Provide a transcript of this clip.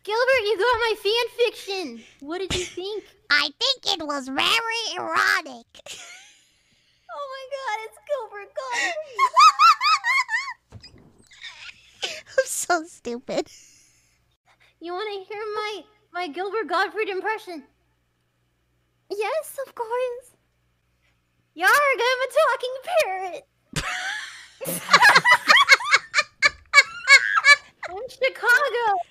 Gilbert, you got my fan fiction. What did you think? I think it was very erotic. Oh my god, it's Gilbert Gottfried. I'm so stupid. You want to hear my Gilbert Gottfried impression? Yes, of course. Yarg, I'm a talking parrot. I'm Chicago.